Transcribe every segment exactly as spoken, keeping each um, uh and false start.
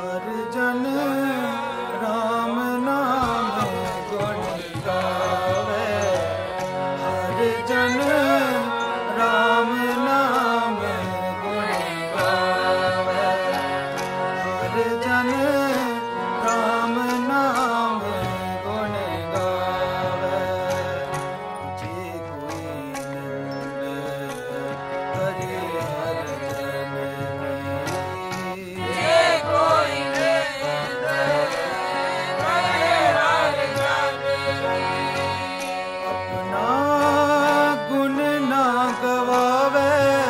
हर जन राम नाम गुण गावे, हर जन राम नाम गुण गावे, हर जन राम नाम गुण गावे। जे कोई निंद करे हर जन की, जे कोई निंद करे हर जन की, अपना गुण ना गवावे,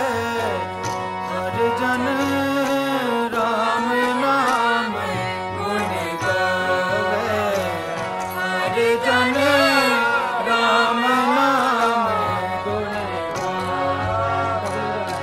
हर जन राम नाम गुण गावे, हर जन राम नाम गुण गावे,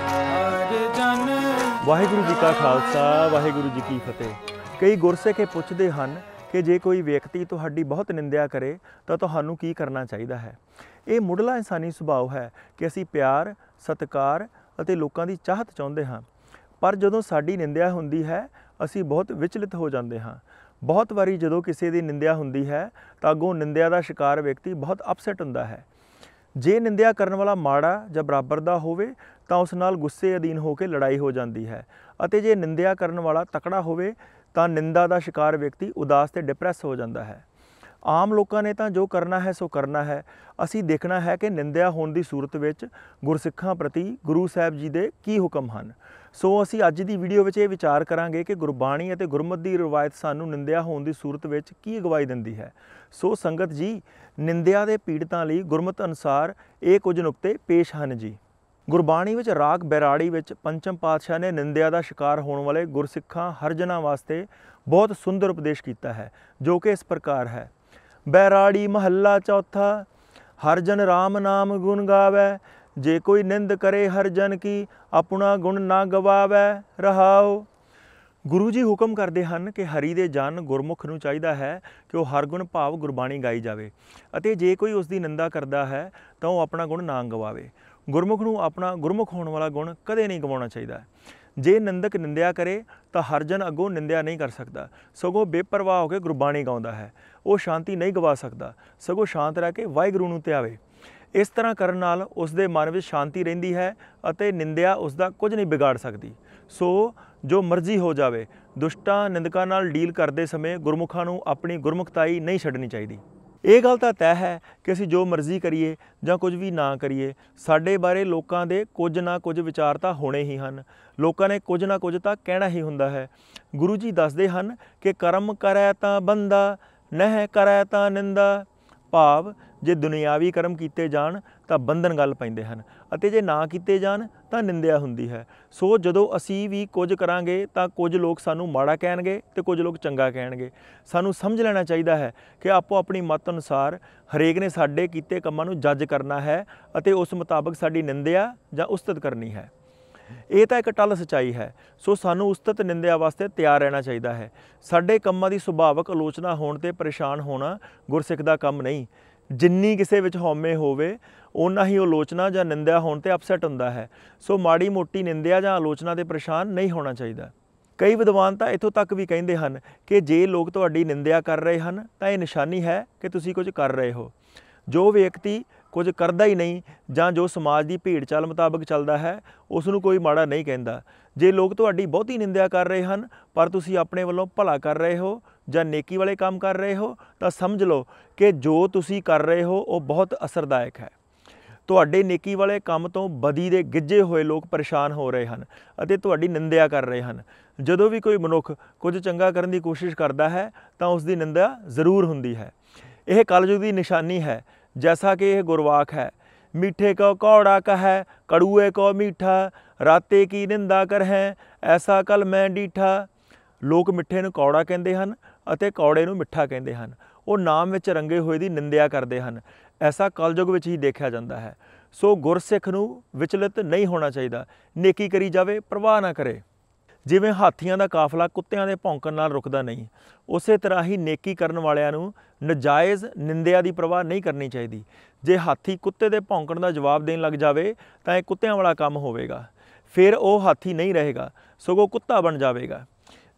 हर जन। ਵਾਹਿਗੁਰੂ ਜੀ ਕਾ ਖਾਲਸਾ ਵਾਹਿਗੁਰੂ ਜੀ ਕੀ ਫਤਿਹ। ਕਈ ਗੁਰਸਿੱਖ ਇਹ ਪੁੱਛਦੇ ਹਨ ਕਿ ਜੇ ਕੋਈ ਵਿਅਕਤੀ ਤੁਹਾਡੀ ਬਹੁਤ ਨਿੰਦਿਆ ਕਰੇ ਤਾਂ ਤੁਹਾਨੂੰ ਕੀ ਕਰਨਾ ਚਾਹੀਦਾ ਹੈ। ਇਹ ਮੁੱਢਲਾ ਇਨਸਾਨੀ ਸੁਭਾਅ ਹੈ ਕਿ ਅਸੀਂ ਪਿਆਰ, ਸਤਿਕਾਰ ਅਤੇ ਲੋਕਾਂ ਦੀ ਚਾਹਤ ਚਾਹੁੰਦੇ ਹਾਂ, ਪਰ ਜਦੋਂ ਸਾਡੀ ਨਿੰਦਿਆ ਹੁੰਦੀ ਹੈ ਅਸੀਂ ਬਹੁਤ ਵਿਚਲਿਤ ਹੋ ਜਾਂਦੇ ਹਾਂ। ਬਹੁਤ ਵਾਰੀ ਜਦੋਂ ਕਿਸੇ ਦੀ ਨਿੰਦਿਆ ਹੁੰਦੀ ਹੈ ਤਾਂ ਅੱਗੋਂ ਨਿੰਦਿਆ ਦਾ ਸ਼ਿਕਾਰ ਵਿਅਕਤੀ ਬਹੁਤ ਅਪਸੈਟ ਹੁੰਦਾ ਹੈ। ਜੇ ਨਿੰਦਿਆ ਕਰਨ ਵਾਲਾ ਮਾੜਾ ਜਾਂ ਬਰਾਬਰ ਦਾ ਹੋਵੇ ਤਾਂ ਉਸ ਨਾਲ ਗੁੱਸੇ ਅਧੀਨ ਹੋ ਕੇ ਲੜਾਈ ਹੋ ਜਾਂਦੀ ਹੈ, ਅਤੇ ਜੇ ਨਿੰਦਿਆ ਕਰਨ ਵਾਲਾ ਤਕੜਾ ਹੋਵੇ ਤਾਂ ਨਿੰਦਾ ਦਾ ਸ਼ਿਕਾਰ ਵਿਅਕਤੀ ਉਦਾਸ ਤੇ ਡਿਪਰੈਸ ਹੋ ਜਾਂਦਾ ਹੈ। ਆਮ ਲੋਕਾਂ ਨੇ ਤਾਂ ਜੋ ਕਰਨਾ ਹੈ ਸੋ ਕਰਨਾ ਹੈ। ਅਸੀਂ ਦੇਖਣਾ ਹੈ ਕਿ ਨਿੰਦਿਆ ਹੋਣ ਦੀ ਸੂਰਤ ਵਿੱਚ ਗੁਰਸਿੱਖਾਂ ਪ੍ਰਤੀ ਗੁਰੂ ਸਾਹਿਬ ਜੀ ਦੇ ਕੀ ਹੁਕਮ ਹਨ। ਸੋ ਅਸੀਂ ਅੱਜ ਦੀ ਵੀਡੀਓ ਵਿੱਚ ਇਹ ਵਿਚਾਰ ਕਰਾਂਗੇ ਕਿ ਗੁਰਬਾਣੀ ਅਤੇ ਗੁਰਮਤਿ ਦੀ ਰਵਾਇਤ ਸਾਨੂੰ ਨਿੰਦਿਆ ਹੋਣ ਦੀ ਸੂਰਤ ਵਿੱਚ ਕੀ ਅਗਵਾਈ ਦਿੰਦੀ ਹੈ। ਸੋ ਸੰਗਤ ਜੀ, ਨਿੰਦਿਆ ਦੇ ਪੀੜਤਾਂ ਲਈ ਗੁਰਮਤਿ ਅਨੁਸਾਰ ਇਹ ਕੁਝ ਨੁਕਤੇ ਪੇਸ਼ ਹਨ ਜੀ। ਗੁਰਬਾਣੀ ਵਿੱਚ ਰਾਗ ਬੈਰਾੜੀ ਵਿੱਚ ਪੰਚਮ ਪਾਤਸ਼ਾਹ ਨੇ ਨਿੰਦਿਆ ਦਾ ਸ਼ਿਕਾਰ ਹੋਣ ਵਾਲੇ ਗੁਰਸਿੱਖਾਂ ਹਰਜਨਾਂ ਵਾਸਤੇ ਬਹੁਤ ਸੁੰਦਰ ਉਪਦੇਸ਼ ਕੀਤਾ ਹੈ, ਜੋ ਕਿ ਇਸ ਪ੍ਰਕਾਰ ਹੈ। ਬੈਰਾੜੀ ਮਹੱਲਾ ਚੌਥਾ। ਹਰ ਜਨ ਰਾਮ ਨਾਮ ਗੁਣ ਗਾਵੇ, ਜੇ ਕੋਈ ਨਿੰਦ ਕਰੇ ਹਰ ਜਨ ਕੀ, ਆਪਣਾ ਗੁਣ ਨਾ ਗਵਾਵੇ। ਰਹਾਓ। ਗੁਰੂ ਜੀ ਹੁਕਮ ਕਰਦੇ ਹਨ ਕਿ ਹਰੀ ਦੇ ਜਨ ਗੁਰਮੁਖ ਨੂੰ ਚਾਹੀਦਾ ਹੈ ਕਿ ਉਹ ਹਰ ਗੁਣ ਭਾਵ ਗੁਰਬਾਣੀ ਗਾਈ ਜਾਵੇ, ਅਤੇ ਜੇ ਕੋਈ ਉਸ ਦੀ ਨਿੰਦਾ ਕਰਦਾ ਹੈ ਤਾਂ ਉਹ ਆਪਣਾ ਗੁਣ ਨਾ ਗਵਾਵੇ। ਗੁਰਮੁਖ ਨੂੰ ਆਪਣਾ ਗੁਰਮੁਖ ਹੋਣ ਵਾਲਾ ਗੁਣ ਕਦੇ ਨਹੀਂ ਗਵਾਉਣਾ ਚਾਹੀਦਾ। ਜੇ ਨਿੰਦਕ ਨਿੰਦਿਆ ਕਰੇ ਤਾਂ ਹਰ ਜਨ ਅੱਗੋਂ ਨਿੰਦਿਆ ਨਹੀਂ ਕਰ ਸਕਦਾ, ਸਗੋਂ ਬੇਪਰਵਾਹ ਹੋ ਕੇ ਗੁਰਬਾਣੀ ਗਾਉਂਦਾ ਹੈ। ਉਹ ਸ਼ਾਂਤੀ ਨਹੀਂ ਗਵਾ ਸਕਦਾ, ਸਗੋਂ ਸ਼ਾਂਤ ਰਹਿ ਕੇ ਵਾਹਿਗੁਰੂ ਨੂੰ ਧਿਆਵੇ। ਇਸ ਤਰ੍ਹਾਂ ਕਰਨ ਨਾਲ ਉਸ ਦੇ ਮਨ ਵਿੱਚ ਸ਼ਾਂਤੀ ਰਹਿੰਦੀ ਹੈ ਅਤੇ ਨਿੰਦਿਆ ਉਸ ਦਾ ਕੁਝ ਨਹੀਂ ਵਿਗਾੜ ਸਕਦੀ। ਸੋ ਜੋ ਮਰਜ਼ੀ ਹੋ ਜਾਵੇ, ਦੁਸ਼ਟਾਂ ਨਿੰਦਕਾਂ ਨਾਲ ਡੀਲ ਕਰਦੇ ਸਮੇਂ ਗੁਰਮੁਖਾਂ ਨੂੰ ਆਪਣੀ ਗੁਰਮੁਖਤਾਈ ਨਹੀਂ ਛੱਡਣੀ ਚਾਹੀਦੀ। ਇਹ ਗੱਲ ਤਾਂ ਤੈਅ ਹੈ ਕਿ ਅਸੀਂ ਜੋ ਮਰਜ਼ੀ ਕਰੀਏ ਜਾਂ ਕੁਝ ਵੀ ਨਾ ਕਰੀਏ, ਸਾਡੇ ਬਾਰੇ ਲੋਕਾਂ ਦੇ ਕੁਝ ਨਾ ਕੁਝ ਵਿਚਾਰ ਤਾਂ ਹੋਣੇ ਹੀ ਹਨ। ਲੋਕਾਂ ਨੇ ਕੁਝ ਨਾ ਕੁਝ ਤਾਂ ਕਹਿਣਾ ਹੀ ਹੁੰਦਾ ਹੈ। ਗੁਰੂ ਜੀ ਦੱਸਦੇ ਹਨ ਕਿ ਕਰਮ ਕਰੈ ਤਾਂ ਬੰਦਾ, ਨਹਿ ਕਰੈ ਤਾਂ ਨਿੰਦਾ। ਭਾਵ ਜੇ ਦੁਨਿਆਵੀ ਕਰਮ ਕੀਤੇ ਜਾਣ ਤਾਂ ਬੰਧਨ ਗਲ ਪੈਂਦੇ ਹਨ, ਅਤੇ ਜੇ ਨਾ ਕੀਤੇ ਜਾਣ ਤਾਂ ਨਿੰਦਿਆ ਹੁੰਦੀ ਹੈ। ਸੋ ਜਦੋਂ ਅਸੀਂ ਵੀ ਕੁਝ ਕਰਾਂਗੇ ਤਾਂ ਕੁਝ ਲੋਕ ਸਾਨੂੰ ਮਾੜਾ ਕਹਿਣਗੇ ਅਤੇ ਕੁਝ ਲੋਕ ਚੰਗਾ ਕਹਿਣਗੇ। ਸਾਨੂੰ ਸਮਝ ਲੈਣਾ ਚਾਹੀਦਾ ਹੈ ਕਿ ਆਪੋ ਆਪਣੀ ਮੱਤ ਅਨੁਸਾਰ ਹਰੇਕ ਨੇ ਸਾਡੇ ਕੀਤੇ ਕੰਮਾਂ ਨੂੰ ਜੱਜ ਕਰਨਾ ਹੈ ਅਤੇ ਉਸ ਮੁਤਾਬਕ ਸਾਡੀ ਨਿੰਦਿਆ ਜਾਂ ਉਸਤਤ ਕਰਨੀ ਹੈ। ਇਹ ਤਾਂ ਇੱਕ ਟੱਲ ਸੱਚਾਈ ਹੈ। ਸੋ ਸਾਨੂੰ ਉਸਤਤ ਨਿੰਦਿਆ ਵਾਸਤੇ ਤਿਆਰ ਰਹਿਣਾ ਚਾਹੀਦਾ ਹੈ। ਸਾਡੇ ਕੰਮਾਂ ਦੀ ਸੁਭਾਵਕ ਆਲੋਚਨਾ ਹੋਣ 'ਤੇ ਪਰੇਸ਼ਾਨ ਹੋਣਾ ਗੁਰਸਿੱਖ ਦਾ ਕੰਮ ਨਹੀਂ। ਜਿੰਨੀ ਕਿਸੇ ਵਿੱਚ ਹਉਮੈ ਹੋਵੇ ਓਨਾ ਹੀ ਆਲੋਚਨਾ ਜਾਂ ਨਿੰਦਿਆ ਹੋਣ 'ਤੇ ਅਪਸੈਟ ਹੁੰਦਾ ਹੈ। ਸੋ ਮਾੜੀ ਮੋਟੀ ਨਿੰਦਿਆ ਜਾਂ ਆਲੋਚਨਾ 'ਤੇ ਪਰੇਸ਼ਾਨ ਨਹੀਂ ਹੋਣਾ ਚਾਹੀਦਾ। ਕਈ ਵਿਦਵਾਨ ਤਾਂ ਇੱਥੋਂ ਤੱਕ ਵੀ ਕਹਿੰਦੇ ਹਨ ਕਿ ਜੇ ਲੋਕ ਤੁਹਾਡੀ ਨਿੰਦਿਆ ਕਰ ਰਹੇ ਹਨ ਤਾਂ ਇਹ ਨਿਸ਼ਾਨੀ ਹੈ ਕਿ ਤੁਸੀਂ ਕੁਝ ਕਰ ਰਹੇ ਹੋ। ਜੋ ਵਿਅਕਤੀ ਕੁਝ ਕਰਦਾ ਹੀ ਨਹੀਂ ਜਾਂ ਜੋ ਸਮਾਜ ਦੀ ਭੇਡ ਚਾਲ ਮੁਤਾਬਕ ਚੱਲਦਾ ਹੈ, ਉਸ ਨੂੰ ਕੋਈ ਮਾੜਾ ਨਹੀਂ ਕਹਿੰਦਾ। ਜੇ ਲੋਕ ਤੁਹਾਡੀ ਬਹੁਤੀ ਨਿੰਦਿਆ ਕਰ ਰਹੇ ਹਨ ਪਰ ਤੁਸੀਂ ਆਪਣੇ ਵੱਲੋਂ ਭਲਾ ਕਰ ਰਹੇ ਹੋ ਜਾਂ ਨੇਕੀ ਵਾਲੇ ਕੰਮ ਕਰ ਰਹੇ ਹੋ, ਤਾਂ ਸਮਝ ਲਓ ਕਿ ਜੋ ਤੁਸੀਂ ਕਰ ਰਹੇ ਹੋ ਉਹ ਬਹੁਤ ਅਸਰਦਾਇਕ ਹੈ। ਤੁਹਾਡੇ ਨੇਕੀ ਵਾਲੇ ਕੰਮ ਤੋਂ ਬਦੀ ਦੇ ਗਿੱਝੇ ਹੋਏ ਲੋਕ ਪਰੇਸ਼ਾਨ ਹੋ ਰਹੇ ਹਨ ਅਤੇ ਤੁਹਾਡੀ ਨਿੰਦਿਆ ਕਰ ਰਹੇ ਹਨ। ਜਦੋਂ ਵੀ ਕੋਈ ਮਨੁੱਖ ਕੁਝ ਚੰਗਾ ਕਰਨ ਦੀ ਕੋਸ਼ਿਸ਼ ਕਰਦਾ ਹੈ ਤਾਂ ਉਸ ਦੀ ਨਿੰਦਿਆ ਜ਼ਰੂਰ ਹੁੰਦੀ ਹੈ। ਇਹ ਕਲਯੁਗ ਦੀ ਨਿਸ਼ਾਨੀ ਹੈ। ਜੈਸਾ ਕਿ ਇਹ ਗੁਰਵਾਕ ਹੈ, मीठे को कौड़ा कहे कड़ुए को मीठा, राते की निंदा कर है ऐसा कल मैं डीठा। लोग मिठे ਨੂੰ कौड़ा ਕਹਿੰਦੇ ਹਨ ਅਤੇ कौड़े ਨੂੰ ਮਿੱਠਾ ਕਹਿੰਦੇ ਹਨ। ਉਹ ਨਾਮ ਵਿੱਚ ਰੰਗੇ ਹੋਏ ਦੀ ਨਿੰਦਿਆ ਕਰਦੇ ਹਨ। ਐਸਾ ਕਲਯੁਗ ਵਿੱਚ ਹੀ ਦੇਖਿਆ ਜਾਂਦਾ ਹੈ। ਸੋ ਗੁਰਸਿੱਖ ਨੂੰ ਵਿਚਲਿਤ ਨਹੀਂ ਹੋਣਾ ਚਾਹੀਦਾ। ਨੇਕੀ ਕਰੀ ਜਾਵੇ, ਪਰਵਾਹ ਨਾ ਕਰੇ। ਜਿਵੇਂ ਹਾਥੀਆਂ ਦਾ ਕਾਫਲਾ ਕੁੱਤਿਆਂ ਦੇ ਭੌਂਕਣ ਨਾਲ ਰੁਕਦਾ ਨਹੀਂ, ਉਸੇ ਤਰ੍ਹਾਂ ਹੀ ਨੇਕੀ ਕਰਨ ਵਾਲਿਆਂ ਨੂੰ ਨਜਾਇਜ਼ ਨਿੰਦਿਆ ਦੀ ਪਰਵਾਹ ਨਹੀਂ ਕਰਨੀ ਚਾਹੀਦੀ। ਜੇ ਹਾਥੀ ਕੁੱਤੇ ਦੇ ਭੌਂਕਣ ਦਾ ਜਵਾਬ ਦੇਣ ਲੱਗ ਜਾਵੇ ਤਾਂ ਇਹ ਕੁੱਤਿਆਂ ਵਾਲਾ ਕੰਮ ਹੋਵੇਗਾ। ਫਿਰ ਉਹ ਹਾਥੀ ਨਹੀਂ ਰਹੇਗਾ, ਸਗੋਂ ਕੁੱਤਾ ਬਣ ਜਾਵੇਗਾ।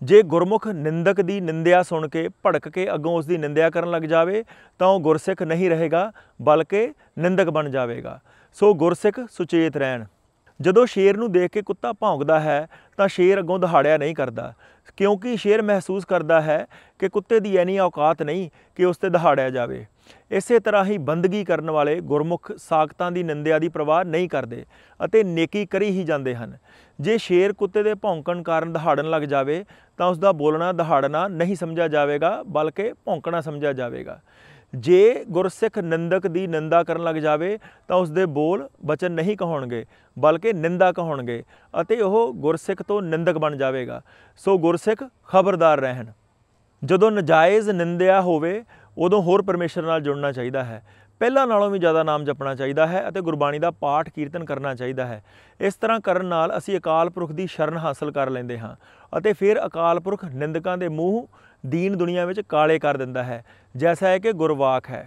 ਜੇ ਗੁਰਮੁਖ ਨਿੰਦਕ ਦੀ ਨਿੰਦਿਆ ਸੁਣ ਕੇ ਭੜਕ ਕੇ ਅੱਗੋਂ ਉਸ ਦੀ ਨਿੰਦਿਆ ਕਰਨ ਲੱਗ ਜਾਵੇ ਤਾਂ ਉਹ ਗੁਰਸਿੱਖ ਨਹੀਂ ਰਹੇਗਾ, ਬਲਕਿ ਨਿੰਦਕ ਬਣ ਜਾਵੇਗਾ। ਸੋ ਗੁਰਸਿੱਖ ਸੁਚੇਤ ਰਹਿਣ। ਜਦੋਂ ਸ਼ੇਰ ਨੂੰ ਦੇਖ ਕੇ ਕੁੱਤਾ ਭੌਂਕਦਾ ਹੈ ਤਾਂ ਸ਼ੇਰ ਅੱਗੋਂ ਦਹਾੜਿਆ ਨਹੀਂ ਕਰਦਾ, ਕਿਉਂਕਿ ਸ਼ੇਰ ਮਹਿਸੂਸ ਕਰਦਾ ਹੈ ਕਿ ਕੁੱਤੇ ਦੀ ਇੰਨੀ ਔਕਾਤ ਨਹੀਂ ਕਿ ਉਸ 'ਤੇ ਦਹਾੜਿਆ ਜਾਵੇ। ਇਸੇ ਤਰ੍ਹਾਂ ਹੀ ਬੰਦਗੀ ਕਰਨ ਵਾਲੇ ਗੁਰਮੁਖ ਸਾਖਤਾਂ ਦੀ ਨਿੰਦਿਆ ਦੀ ਪ੍ਰਵਾਹ ਨਹੀਂ ਕਰਦੇ ਅਤੇ ਨੇਕੀ ਕਰੀ ਹੀ ਜਾਂਦੇ ਹਨ। ਜੇ ਸ਼ੇਰ ਕੁੱਤੇ ਦੇ ਭੌਂਕਣ ਕਾਰਨ ਦਹਾੜਨ ਲੱਗ ਜਾਵੇ ਤਾਂ ਉਸ ਦਾ ਬੋਲਣਾ ਦਹਾੜਨਾ ਨਹੀਂ ਸਮਝਿਆ ਜਾਵੇਗਾ, ਬਲਕਿ ਭੌਂਕਣਾ ਸਮਝਿਆ ਜਾਵੇਗਾ। ਜੇ ਗੁਰਸਿੱਖ ਨਿੰਦਕ ਦੀ ਨਿੰਦਾ ਕਰਨ ਲੱਗ ਜਾਵੇ ਤਾਂ ਉਸ ਦੇ ਬੋਲ ਬਚਨ ਨਹੀਂ ਕਹਾਉਣਗੇ, ਬਲਕਿ ਨਿੰਦਾ ਕਹਾਉਣਗੇ ਅਤੇ ਉਹ ਗੁਰਸਿੱਖ ਤੋਂ ਨਿੰਦਕ ਬਣ ਜਾਵੇਗਾ। ਸੋ ਗੁਰਸਿੱਖ ਖਬਰਦਾਰ ਰਹਿਣ। ਜਦੋਂ ਨਜਾਇਜ਼ ਨਿੰਦਿਆ ਹੋਵੇ ਉਦੋਂ ਹੋਰ ਪਰਮੇਸ਼ਰ ਨਾਲ ਜੁੜਨਾ ਚਾਹੀਦਾ ਹੈ। ਪਹਿਲਾਂ ਨਾਲੋਂ ਵੀ ਜ਼ਿਆਦਾ ਨਾਮ ਜਪਣਾ ਚਾਹੀਦਾ ਹੈ ਅਤੇ ਗੁਰਬਾਣੀ ਦਾ ਪਾਠ ਕੀਰਤਨ ਕਰਨਾ ਚਾਹੀਦਾ ਹੈ। ਇਸ ਤਰ੍ਹਾਂ ਕਰਨ ਨਾਲ ਅਸੀਂ ਅਕਾਲ ਪੁਰਖ ਦੀ ਸ਼ਰਨ ਹਾਸਲ ਕਰ ਲੈਂਦੇ ਹਾਂ ਅਤੇ ਫਿਰ ਅਕਾਲ ਪੁਰਖ ਨਿੰਦਕਾਂ ਦੇ ਮੂੰਹ ਦੀਨ ਦੁਨੀਆ ਵਿੱਚ ਕਾਲੇ ਕਰ ਦਿੰਦਾ ਹੈ। ਜੈਸਾ ਹੈ ਕਿ ਗੁਰਵਾਕ ਹੈ,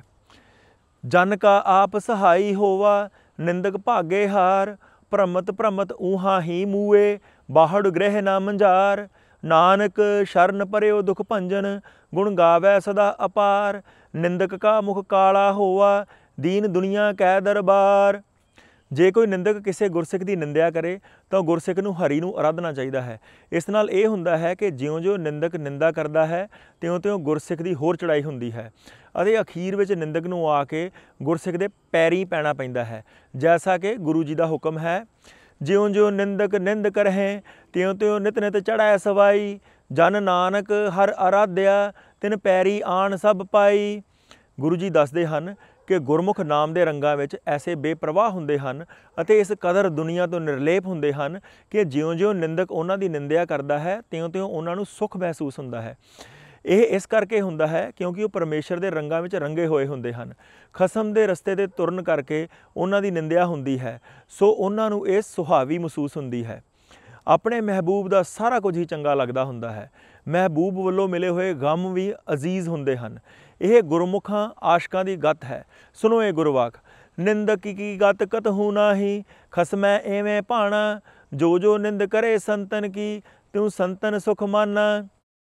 ਜਨ ਕਾ ਆਪ ਸਹਾਈ ਹੋਵਾ ਨਿੰਦਕ ਭਾਗੇ ਹਾਰ, ਭ੍ਰਮਤ ਭ੍ਰਮਤ ਊਹਾਂ ਹੀ ਮੂਏ ਬਾਹੜ ਗ੍ਰਹਿ ਨਾ ਮੰਝਾਰ, ਨਾਨਕ ਸ਼ਰਨ ਪਰਿਓ ਦੁਖ ਭੰਜਨ ਗੁਣ ਗਾਵੈ ਸਦਾ ਅਪਾਰ, ਨਿੰਦਕ ਕਾ ਮੁਖ ਕਾਲਾ ਹੋਵਾ ਦੀਨ ਦੁਨੀਆ ਕੈ ਦਰਬਾਰ। ਜੇ ਕੋਈ ਨਿੰਦਕ ਕਿਸੇ ਗੁਰਸਿੱਖ ਦੀ ਨਿੰਦਿਆ ਕਰੇ ਤਾਂ ਗੁਰਸਿੱਖ ਨੂੰ ਹਰੀ ਨੂੰ ਅਰਾਧਨਾ ਚਾਹੀਦਾ ਹੈ। ਇਸ ਨਾਲ ਇਹ ਹੁੰਦਾ ਹੈ ਕਿ ਜਿਉਂ-ਜਿਉਂ ਨਿੰਦਕ ਨਿੰਦਾ ਕਰਦਾ ਹੈ ਤਿਉਂ-ਤਿਉਂ ਗੁਰਸਿੱਖ ਦੀ ਹੋਰ ਚੜ੍ਹਾਈ ਹੁੰਦੀ ਹੈ ਅਤੇ ਅਖੀਰ ਵਿੱਚ ਨਿੰਦਕ ਨੂੰ ਆ ਕੇ ਗੁਰਸਿੱਖ ਦੇ ਪੈਰੀਂ ਪੈਣਾ ਪੈਂਦਾ ਹੈ, ਜੈਸਾ ਕਿ ਗੁਰੂ ਜੀ ਦਾ ਹੁਕਮ ਹੈ, ਜਿਉਂ-ਜਿਉਂ ਨਿੰਦਕ ਨਿੰਦ ਕਰਹਿ ਤਿਉਂ-ਤਿਉਂ ਨਿਤ ਨਿਤ ਚੜ੍ਹੈ ਸਵਾਈ, ਜਨ ਨਾਨਕ ਹਰ ਅਰਾਧਿਆ ਤਿਨ ਪੈਰੀ ਆਣ ਸਭ ਪਾਈ। ਗੁਰੂ ਜੀ ਦੱਸਦੇ ਹਨ ਕਿ ਗੁਰਮੁਖ ਨਾਮ ਦੇ ਰੰਗਾਂ ਵਿੱਚ ਐਸੇ ਬੇਪਰਵਾਹ ਹੁੰਦੇ ਹਨ ਅਤੇ ਇਸ ਕਦਰ ਦੁਨੀਆ ਤੋਂ ਨਿਰਲੇਪ ਹੁੰਦੇ ਹਨ ਕਿ ਜਿਉਂ-ਜਿਉਂ ਨਿੰਦਕ ਉਹਨਾਂ ਦੀ ਨਿੰਦਿਆ ਕਰਦਾ ਹੈ ਤਿਉਂ-ਤਿਉਂ ਉਹਨਾਂ ਨੂੰ ਸੁੱਖ ਮਹਿਸੂਸ ਹੁੰਦਾ ਹੈ। ਇਹ ਇਸ ਕਰਕੇ ਹੁੰਦਾ ਹੈ ਕਿਉਂਕਿ ਉਹ ਪਰਮੇਸ਼ਰ ਦੇ ਰੰਗਾਂ ਵਿੱਚ ਰੰਗੇ ਹੋਏ ਹੁੰਦੇ ਹਨ। ਖਸਮ ਦੇ ਰਸਤੇ 'ਤੇ ਤੁਰਨ ਕਰਕੇ ਉਹਨਾਂ ਦੀ ਨਿੰਦਿਆ ਹੁੰਦੀ ਹੈ, ਸੋ ਉਹਨਾਂ ਨੂੰ ਇਹ ਸੁਹਾਵੀ ਮਹਿਸੂਸ ਹੁੰਦੀ ਹੈ। ਆਪਣੇ ਮਹਿਬੂਬ ਦਾ ਸਾਰਾ ਕੁਝ ਹੀ ਚੰਗਾ ਲੱਗਦਾ ਹੁੰਦਾ ਹੈ। ਮਹਿਬੂਬ ਵੱਲੋਂ ਮਿਲੇ ਹੋਏ ਗਮ ਵੀ ਅਜ਼ੀਜ਼ ਹੁੰਦੇ ਹਨ। ਇਹ ਗੁਰਮੁਖਾਂ ਆਸ਼ਕਾਂ ਦੀ ਗਤ ਹੈ। ਸੁਣੋ ਇਹ ਗੁਰਵਾਕ, ਨਿੰਦਕ ਕੀ ਗਤ ਕਤਹੂ ਨਾਹੀ, ਖਸਮੈ ਐਵੇਂ ਭਾਣਾ, ਜੋ ਜੋ ਨਿੰਦ ਕਰੇ ਸੰਤਨ ਕੀ ਤਿਉ ਸੰਤਨ ਸੁਖ ਮਾਨਾ।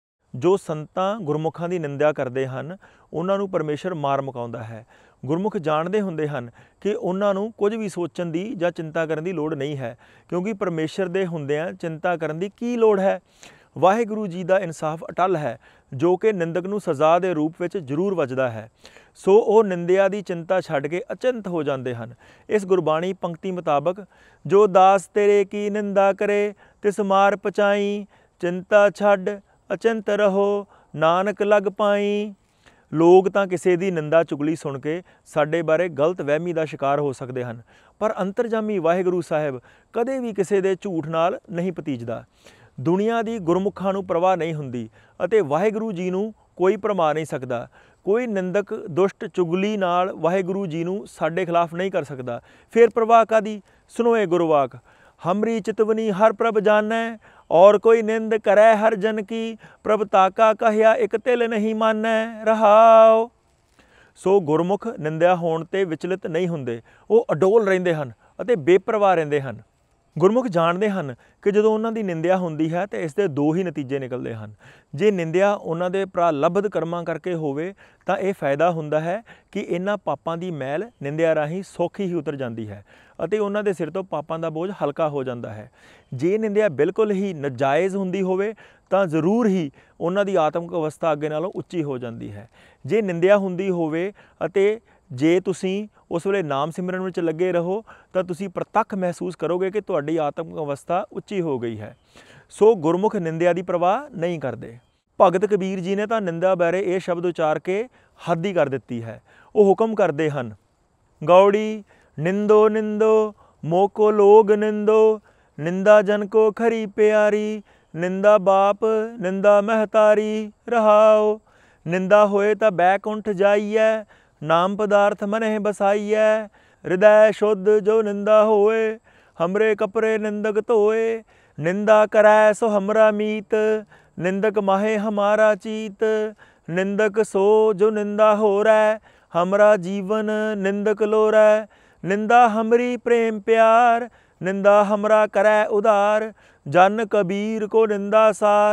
ਜੋ ਸੰਤਾਂ ਗੁਰਮੁਖਾਂ ਦੀ ਨਿੰਦਿਆ ਕਰਦੇ ਹਨ ਉਹਨਾਂ ਨੂੰ ਪਰਮੇਸ਼ਰ ਮਾਰ ਮੁਕਾਉਂਦਾ ਹੈ। ਗੁਰਮੁਖ ਜਾਣਦੇ ਹੁੰਦੇ ਹਨ ਕਿ ਉਹਨਾਂ ਨੂੰ ਕੁਝ ਵੀ ਸੋਚਣ ਦੀ ਜਾਂ ਚਿੰਤਾ ਕਰਨ ਦੀ ਲੋੜ ਨਹੀਂ ਹੈ, ਕਿਉਂਕਿ ਪਰਮੇਸ਼ਰ ਦੇ ਹੁੰਦਿਆਂ ਚਿੰਤਾ ਕਰਨ ਦੀ ਕੀ ਲੋੜ ਹੈ। ਵਾਹਿਗੁਰੂ ਜੀ ਦਾ ਇਨਸਾਫ ਅਟੱਲ ਹੈ, ਜੋ ਕਿ ਨਿੰਦਕ ਨੂੰ ਸਜ਼ਾ ਦੇ ਰੂਪ ਵਿੱਚ ਜ਼ਰੂਰ ਵੱਜਦਾ ਹੈ। ਸੋ ਉਹ ਨਿੰਦਿਆ ਦੀ ਚਿੰਤਾ ਛੱਡ ਕੇ ਅਚਿੰਤ ਹੋ ਜਾਂਦੇ ਹਨ। ਇਸ ਗੁਰਬਾਣੀ ਪੰਕਤੀ ਮੁਤਾਬਕ, ਜੋ ਦਾਸ ਤੇਰੇ ਕੀ ਨਿੰਦਾ ਕਰੇ ਤਿਸ ਮਾਰ ਪਚਾਈ, ਚਿੰਤਾ ਛੱਡ ਅਚਿੰਤ ਰਹੋ ਨਾਨਕ ਲਗ ਪਾਈ। ਲੋਕ ਤਾਂ ਕਿਸੇ ਦੀ ਨਿੰਦਾ ਚੁਗਲੀ ਸੁਣ ਕੇ ਸਾਡੇ ਬਾਰੇ ਗਲਤ ਵਹਿਮੀ ਦਾ ਸ਼ਿਕਾਰ ਹੋ ਸਕਦੇ ਹਨ, ਪਰ ਅੰਤਰਜਾਮੀ ਵਾਹਿਗੁਰੂ ਸਾਹਿਬ ਕਦੇ ਵੀ ਕਿਸੇ ਦੇ ਝੂਠ ਨਾਲ ਨਹੀਂ ਭਤੀਜਦਾ। ਦੁਨੀਆ ਦੀ ਗੁਰਮੁਖਾਂ ਨੂੰ ਪ੍ਰਵਾਹ ਨਹੀਂ ਹੁੰਦੀ ਅਤੇ ਵਾਹਿਗੁਰੂ ਜੀ ਨੂੰ ਕੋਈ ਭਰਮਾ ਨਹੀਂ ਸਕਦਾ। ਕੋਈ ਨਿੰਦਕ ਦੁਸ਼ਟ ਚੁਗਲੀ ਨਾਲ ਵਾਹਿਗੁਰੂ ਜੀ ਨੂੰ ਸਾਡੇ ਖਿਲਾਫ ਨਹੀਂ ਕਰ ਸਕਦਾ। ਫਿਰ ਪ੍ਰਵਾਹ ਕਾਦੀ? ਸੁਣੋ ਇਹ ਗੁਰਵਾਕ, ਹਮਰੀ ਚਿਤਵਨੀ ਹਰ ਪ੍ਰਭ ਜਾਣੈ, ਔਰ ਕੋਈ ਨਿੰਦ ਕਰੈ ਹਰ ਜਨ ਕੀ, ਪ੍ਰਭ ਤਾਕਾ ਕਹਿਆ ਇੱਕ ਤਿਲ ਨਹੀਂ ਮਾਨੈ ਰਹਾਉ। ਸੋ ਗੁਰਮੁਖ ਨਿੰਦਿਆ ਹੋਣ 'ਤੇ ਵਿਚਲਿਤ ਨਹੀਂ ਹੁੰਦੇ, ਉਹ ਅਡੋਲ ਰਹਿੰਦੇ ਹਨ ਅਤੇ ਬੇਪਰਵਾਹ ਰਹਿੰਦੇ ਹਨ। ਗੁਰਮੁਖ ਜਾਣਦੇ ਹਨ ਕਿ ਜਦੋਂ ਉਹਨਾਂ ਦੀ ਨਿੰਦਿਆ ਹੁੰਦੀ ਹੈ ਤਾਂ ਇਸ ਦੇ ਦੋ ਹੀ ਨਤੀਜੇ ਨਿਕਲਦੇ ਹਨ। ਜੇ ਨਿੰਦਿਆ ਉਹਨਾਂ ਦੇ ਪ੍ਰਾਲਬਧ ਕਰਮਾਂ ਕਰਕੇ ਹੋਵੇ ਤਾਂ ਇਹ ਫਾਇਦਾ ਹੁੰਦਾ ਹੈ ਕਿ ਇਹਨਾਂ ਪਾਪਾਂ ਦੀ ਮੈਲ ਨਿੰਦਿਆ ਰਾਹੀਂ ਸੌਖੀ ਹੀ ਉਤਰ ਜਾਂਦੀ ਹੈ ਅਤੇ ਉਹਨਾਂ ਦੇ ਸਿਰ ਤੋਂ ਪਾਪਾਂ ਦਾ ਬੋਝ ਹਲਕਾ ਹੋ ਜਾਂਦਾ ਹੈ। ਜੇ ਨਿੰਦਿਆ ਬਿਲਕੁਲ ਹੀ ਨਜਾਇਜ਼ ਹੁੰਦੀ ਹੋਵੇ ਤਾਂ ਜ਼ਰੂਰ ਹੀ ਉਹਨਾਂ ਦੀ ਆਤਮਿਕ ਅਵਸਥਾ ਅੱਗੇ ਨਾਲੋਂ ਉੱਚੀ ਹੋ ਜਾਂਦੀ ਹੈ। ਜੇ ਨਿੰਦਿਆ ਹੁੰਦੀ ਹੋਵੇ ਅਤੇ ਜੇ ਤੁਸੀਂ ਉਸ ਵੇਲੇ ਨਾਮ ਸਿਮਰਨ ਵਿੱਚ ਲੱਗੇ ਰਹੋ ਤਾਂ ਤੁਸੀਂ ਪ੍ਰਤੱਖ ਮਹਿਸੂਸ ਕਰੋਗੇ ਕਿ ਤੁਹਾਡੀ ਆਤਮਿਕ ਅਵਸਥਾ ਉੱਚੀ ਹੋ ਗਈ ਹੈ। ਸੋ ਗੁਰਮੁਖ ਨਿੰਦਿਆ ਦੀ ਪ੍ਰਵਾਹ ਨਹੀਂ ਕਰਦੇ। ਭਗਤ ਕਬੀਰ ਜੀ ਨੇ ਤਾਂ ਨਿੰਦਾ ਬਾਰੇ ਇਹ ਸ਼ਬਦ ਉਚਾਰ ਕੇ ਹੱਦ ਹੀ ਕਰ ਦਿੱਤੀ ਹੈ। ਉਹ ਹੁਕਮ ਕਰਦੇ ਹਨ, ਗੌੜੀ ਨਿੰਦੋ ਨਿੰਦੋ ਮੋਕੋ ਲੋਗ ਨਿੰਦੋ, ਨਿੰਦਾ ਜਨ ਕੋ ਖਰੀ ਪਿਆਰੀ, ਨਿੰਦਾ ਬਾਪ ਨਿੰਦਾ ਮਹਤਾਰੀ ਰਹਾਓ। ਨਿੰਦਾ ਹੋਏ ਤਾਂ ਬੈਕੁੰਠ ਜਾਈਐ, ਨਾਮ ਪਦਾਰਥ ਮਨਹਿ ਬਸਾਈਐ, ਹਿਰਦੈ ਸ਼ੁੱਧ ਜੋ ਨਿੰਦਾ ਹੋਏ, ਹਮਰੇ ਕਪਰੇ ਨਿੰਦਕ ਧੋਏ, ਨਿੰਦਾ ਕਰੈ ਸੋ ਹਮਰਾ ਮੀਤ, ਨਿੰਦਕ ਮਾਹੇ ਹਮਾਰਾ ਚੀਤ, ਨਿੰਦਕ ਸੋ ਜੋ ਨਿੰਦਾ ਹੋਰੈ, ਹਮਰਾ ਜੀਵਨ ਨਿੰਦਕ ਲੋਰੈ, ਨਿੰਦਾ ਹਮਰੀ ਪ੍ਰੇਮ ਪਿਆਰ, ਨਿੰਦਾ ਹਮਰਾ ਕਰੈ ਉਧਾਰ, ਜਨ ਕਬੀਰ ਕੋ ਨਿੰਦਾ ਸਾਰ,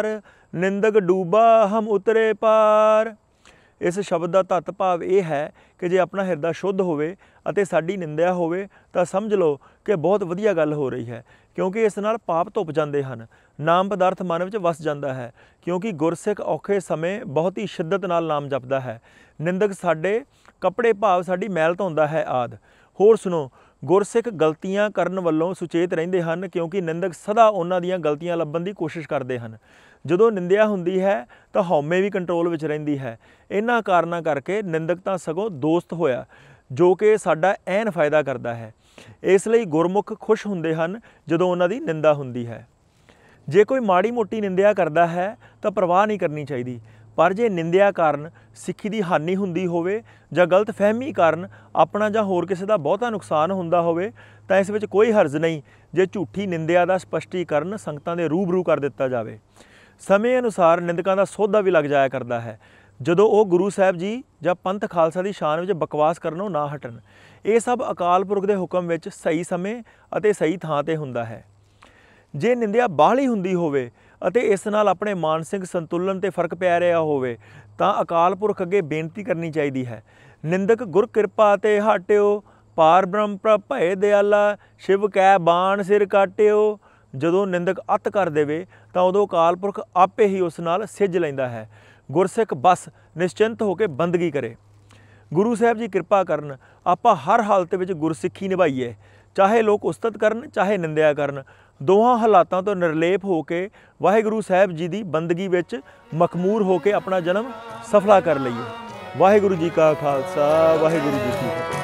ਨਿੰਦਕ ਡੂਬਾ ਹਮ ਉਤਰੇ ਪਾਰ। ਇਸ ਸ਼ਬਦ ਦਾ ਤੱਤ ਭਾਵ ਇਹ ਹੈ ਕਿ ਜੇ ਆਪਣਾ ਹਿਰਦਾ ਸ਼ੁੱਧ ਹੋਵੇ ਅਤੇ ਸਾਡੀ ਨਿੰਦਿਆ ਹੋਵੇ ਤਾਂ ਸਮਝ ਲਓ ਕਿ ਬਹੁਤ ਵਧੀਆ ਗੱਲ ਹੋ ਰਹੀ ਹੈ, ਕਿਉਂਕਿ ਇਸ ਨਾਲ ਪਾਪ ਧੁੱਪ ਜਾਂਦੇ ਹਨ, ਨਾਮ ਪਦਾਰਥ ਮਨ ਵਿੱਚ ਵਸ ਜਾਂਦਾ ਹੈ, ਕਿਉਂਕਿ ਗੁਰਸਿੱਖ ਔਖੇ ਸਮੇਂ ਬਹੁਤ ਹੀ ਸ਼ਿੱਦਤ ਨਾਲ ਨਾਮ ਜਪਦਾ ਹੈ। ਨਿੰਦਕ ਸਾਡੇ ਕੱਪੜੇ ਭਾਵ ਸਾਡੀ ਮੈਲ ਧੋਂਦਾ ਹੈ ਆਦਿ। ਹੋਰ ਸੁਣੋ, ਗੁਰਸਿੱਖ ਗਲਤੀਆਂ ਕਰਨ ਵੱਲੋਂ ਸੁਚੇਤ ਰਹਿੰਦੇ ਹਨ, ਕਿਉਂਕਿ ਨਿੰਦਕ ਸਦਾ ਉਹਨਾਂ ਦੀਆਂ ਗਲਤੀਆਂ ਲੱਭਣ ਦੀ ਕੋਸ਼ਿਸ਼ ਕਰਦੇ ਹਨ। ਜਦੋਂ ਨਿੰਦਿਆ ਹੁੰਦੀ ਹੈ ਤਾਂ ਹਉਮੈ ਵੀ ਕੰਟਰੋਲ ਵਿੱਚ ਰਹਿੰਦੀ ਹੈ। ਇਹਨਾਂ ਕਾਰਨਾਂ ਕਰਕੇ ਨਿੰਦਕ ਤਾਂ ਸਗੋਂ ਦੋਸਤ ਹੋਇਆ, ਜੋ ਕਿ ਸਾਡਾ ਐਨ ਫਾਇਦਾ ਕਰਦਾ ਹੈ। ਇਸ ਲਈ ਗੁਰਮੁਖ ਖੁਸ਼ ਹੁੰਦੇ ਹਨ ਜਦੋਂ ਉਹਨਾਂ ਦੀ ਨਿੰਦਾ ਹੁੰਦੀ ਹੈ। ਜੇ ਕੋਈ ਮਾੜੀ ਮੋਟੀ ਨਿੰਦਿਆ ਕਰਦਾ ਹੈ ਤਾਂ ਪਰਵਾਹ ਨਹੀਂ ਕਰਨੀ ਚਾਹੀਦੀ, ਪਰ ਜੇ ਨਿੰਦਿਆ ਕਾਰਨ ਸਿੱਖੀ ਦੀ ਹਾਨੀ ਹੁੰਦੀ ਹੋਵੇ ਜਾਂ ਗਲਤ ਫਹਿਮੀ ਕਾਰਨ ਆਪਣਾ ਜਾਂ ਹੋਰ ਕਿਸੇ ਦਾ ਬਹੁਤਾ ਨੁਕਸਾਨ ਹੁੰਦਾ ਹੋਵੇ ਤਾਂ ਇਸ ਵਿੱਚ ਕੋਈ ਹਰਜ਼ ਨਹੀਂ ਜੇ ਝੂਠੀ ਨਿੰਦਿਆ ਦਾ ਸਪਸ਼ਟੀਕਰਨ ਸੰਗਤਾਂ ਦੇ ਰੂਬਰੂ ਕਰ ਦਿੱਤਾ ਜਾਵੇ। ਸਮੇਂ ਅਨੁਸਾਰ ਨਿੰਦਕਾਂ ਦਾ ਸੋਧਾ ਵੀ ਲੱਗ ਜਾਇਆ ਕਰਦਾ ਹੈ, ਜਦੋਂ ਉਹ ਗੁਰੂ ਸਾਹਿਬ ਜੀ ਜਾਂ ਪੰਥ ਖਾਲਸਾ ਦੀ ਸ਼ਾਨ ਵਿੱਚ ਬਕਵਾਸ ਕਰਨੋਂ ਨਾ ਹਟਣ। ਇਹ ਸਭ ਅਕਾਲ ਪੁਰਖ ਦੇ ਹੁਕਮ ਵਿੱਚ ਸਹੀ ਸਮੇਂ ਅਤੇ ਸਹੀ ਥਾਂ 'ਤੇ ਹੁੰਦਾ ਹੈ। ਜੇ ਨਿੰਦਿਆ ਬਾਹਲੀ ਹੁੰਦੀ ਹੋਵੇ ਅਤੇ ਇਸ ਨਾਲ ਆਪਣੇ ਮਾਨਸਿਕ ਸੰਤੁਲਨ 'ਤੇ ਫਰਕ ਪੈ ਰਿਹਾ ਹੋਵੇ ਤਾਂ ਅਕਾਲ ਪੁਰਖ ਅੱਗੇ ਬੇਨਤੀ ਕਰਨੀ ਚਾਹੀਦੀ ਹੈ। ਨਿੰਦਕ ਗੁਰ ਕਿਰਪਾ ਤੇ ਹਟਿਓ, ਪਾਰ ਬ੍ਰਹਮ ਪ੍ਰਭ ਭਏ ਦਿਆਲਾ, ਸ਼ਿਵ ਕੈ ਬਾਣ ਸਿਰ ਕਾਟਿਓ। ਜਦੋਂ ਨਿੰਦਕ ਅੱਤ ਕਰ ਦੇਵੇ ਤਾਂ ਉਦੋਂ ਅਕਾਲ ਪੁਰਖ ਆਪੇ ਹੀ ਉਸ ਨਾਲ ਸਿੱਝ ਲੈਂਦਾ ਹੈ। ਗੁਰਸਿੱਖ ਬਸ ਨਿਸ਼ਚਿੰਤ ਹੋ ਕੇ ਬੰਦਗੀ ਕਰੇ। ਗੁਰੂ ਸਾਹਿਬ ਜੀ ਕਿਰਪਾ ਕਰਨ, ਆਪਾਂ ਹਰ ਹਾਲਤ ਵਿੱਚ ਗੁਰਸਿੱਖੀ ਨਿਭਾਈਏ, ਚਾਹੇ ਲੋਕ ਉਸਤਤ ਕਰਨ ਚਾਹੇ ਨਿੰਦਿਆ ਕਰਨ। ਦੋਹਾਂ ਹਾਲਾਤਾਂ ਤੋਂ ਨਿਰਲੇਪ ਹੋ ਕੇ ਵਾਹਿਗੁਰੂ ਸਾਹਿਬ ਜੀ ਦੀ ਬੰਦਗੀ ਵਿੱਚ ਮਖਮੂਰ ਹੋ ਕੇ ਆਪਣਾ ਜਨਮ ਸਫਲਾ ਕਰ ਲਈਏ। ਵਾਹਿਗੁਰੂ ਜੀ ਕਾ ਖਾਲਸਾ, ਵਾਹਿਗੁਰੂ ਜੀ ਕੀ ਫਤਿਹ।